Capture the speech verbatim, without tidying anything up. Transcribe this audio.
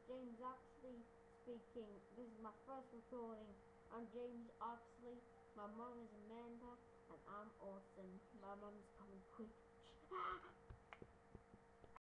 James Oxley speaking. This is my first recording. I'm James Oxley. My mom is Amanda, and I'm awesome. My mom's coming quick.